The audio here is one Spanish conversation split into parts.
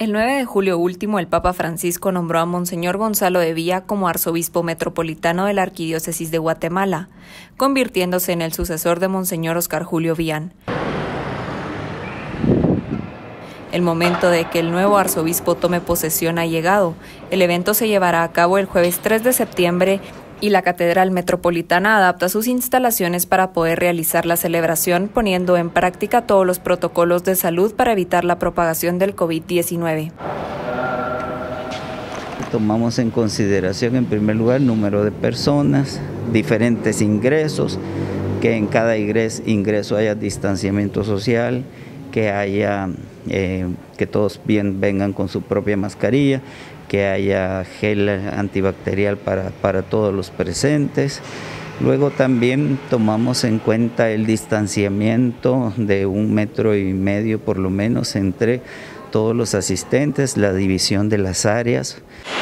El 9 de julio último, el Papa Francisco nombró a Monseñor Gonzalo de Villa como arzobispo metropolitano de la Arquidiócesis de Guatemala, convirtiéndose en el sucesor de Monseñor Oscar Julio Vián. El momento de que el nuevo arzobispo tome posesión ha llegado. El evento se llevará a cabo el jueves 3 de septiembre y la Catedral Metropolitana adapta sus instalaciones para poder realizar la celebración, poniendo en práctica todos los protocolos de salud para evitar la propagación del COVID-19. Tomamos en consideración, en primer lugar, el número de personas, diferentes ingresos, que en cada ingreso haya distanciamiento social, que haya que todos vengan con su propia mascarilla, que haya gel antibacterial para todos los presentes. Luego también tomamos en cuenta el distanciamiento de 1,5 metros por lo menos entre todos los asistentes, la división de las áreas.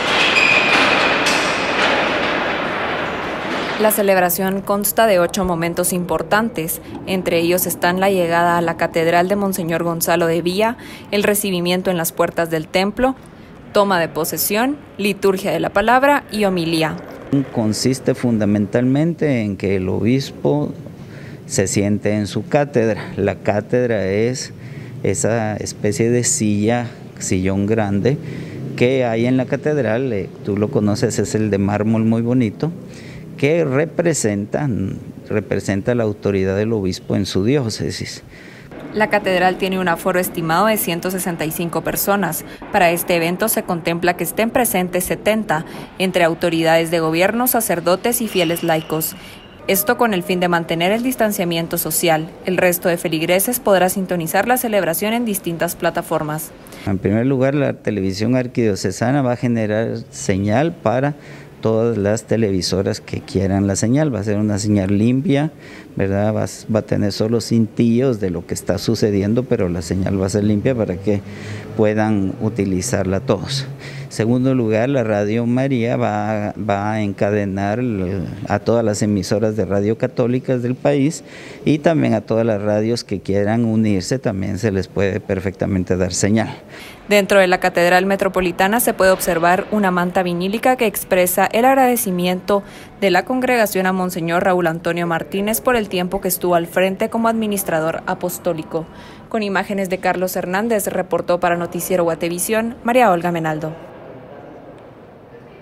La celebración consta de 8 momentos importantes, entre ellos están la llegada a la Catedral de Monseñor Gonzalo de Villa, el recibimiento en las puertas del templo, toma de posesión, liturgia de la palabra y homilía. Consiste fundamentalmente en que el obispo se siente en su cátedra. La cátedra es esa especie de sillón grande que hay en la catedral, tú lo conoces, es el de mármol muy bonito, que representa la autoridad del obispo en su diócesis. La catedral tiene un aforo estimado de 165 personas. Para este evento se contempla que estén presentes 70, entre autoridades de gobierno, sacerdotes y fieles laicos. Esto con el fin de mantener el distanciamiento social. El resto de feligreses podrá sintonizar la celebración en distintas plataformas. En primer lugar, la televisión arquidiocesana va a generar señal para todas las televisoras que quieran la señal. Va a ser una señal limpia, ¿verdad? Va a tener solo cintillos de lo que está sucediendo, pero la señal va a ser limpia para que puedan utilizarla todos. En segundo lugar, la Radio María va a encadenar a todas las emisoras de radio católicas del país y también a todas las radios que quieran unirse, también se les puede perfectamente dar señal. Dentro de la Catedral Metropolitana se puede observar una manta vinílica que expresa el agradecimiento de la congregación a Monseñor Raúl Antonio Martínez por el tiempo que estuvo al frente como administrador apostólico. Con imágenes de Carlos Hernández, reportó para Noticiero Guatevisión, María Olga Menaldo.